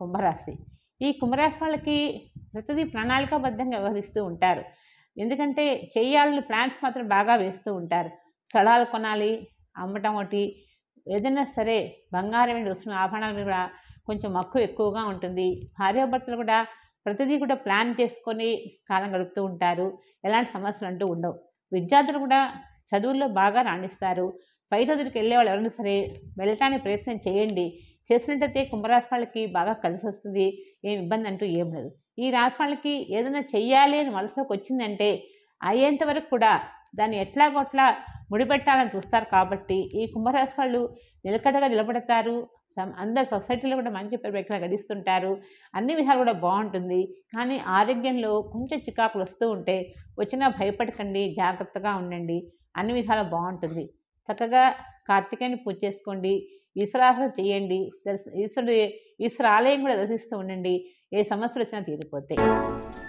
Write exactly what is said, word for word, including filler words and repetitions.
కుంభరాశి. ఈ కుంభరాశి వాళ్ళకి ప్రతిదీ ప్రణాళికాబద్ధంగా వ్యవహరిస్తూ ఉంటారు. ఎందుకంటే చేయాలని ప్లాన్స్ మాత్రం బాగా వేస్తూ ఉంటారు. స్థలాలు కొనాలి, అమ్మటం ఒకటి, ఏదైనా సరే బంగారం అండ్ వస్తువులు ఆభరణాల మీద కూడా కొంచెం మక్కువ ఎక్కువగా ఉంటుంది. భార్యాభర్తలు కూడా ప్రతిదీ కూడా ప్లాన్ చేసుకొని కాలం గడుపుతూ ఉంటారు. ఎలాంటి సమస్యలు అంటూ ఉండవు. విద్యార్థులు కూడా చదువుల్లో బాగా రాణిస్తారు. పై చదువులకు వెళ్ళే వాళ్ళు ఎవరైనా సరే వెళ్ళటానికి ప్రయత్నం చేయండి. చేసినట్టయితే కుంభరాశి వాళ్ళకి బాగా కలిసి వస్తుంది. ఏం ఇబ్బంది అంటూ ఏం లేదు. ఈ రాశి వాళ్ళకి ఏదైనా చెయ్యాలి అని మనసులోకి వచ్చిందంటే అయ్యేంత వరకు కూడా దాన్ని ఎట్లాగొట్లా ముడిపెట్టాలని చూస్తారు. కాబట్టి ఈ కుంభరాశి వాళ్ళు నిలకడగా నిలబడతారు. అందరు సొసైటీలో కూడా మంచి పేరు గడిస్తుంటారు. అన్ని విధాలు కూడా బాగుంటుంది. కానీ ఆరోగ్యంలో కొంచెం చికాకులు వస్తూ ఉంటే వచ్చినా భయపడకండి, జాగ్రత్తగా ఉండండి. అన్ని విధాలు బాగుంటుంది. చక్కగా కార్తికేయుని పూజ చేసుకోండి, ఈశ్వరారాధన చేయండి, ఈశ్వరుడు ఈశ్వర ఆలయం కూడా దర్శిస్తూ ఉండండి. ఏ సమస్యలు వచ్చినా తీరిపోతాయి.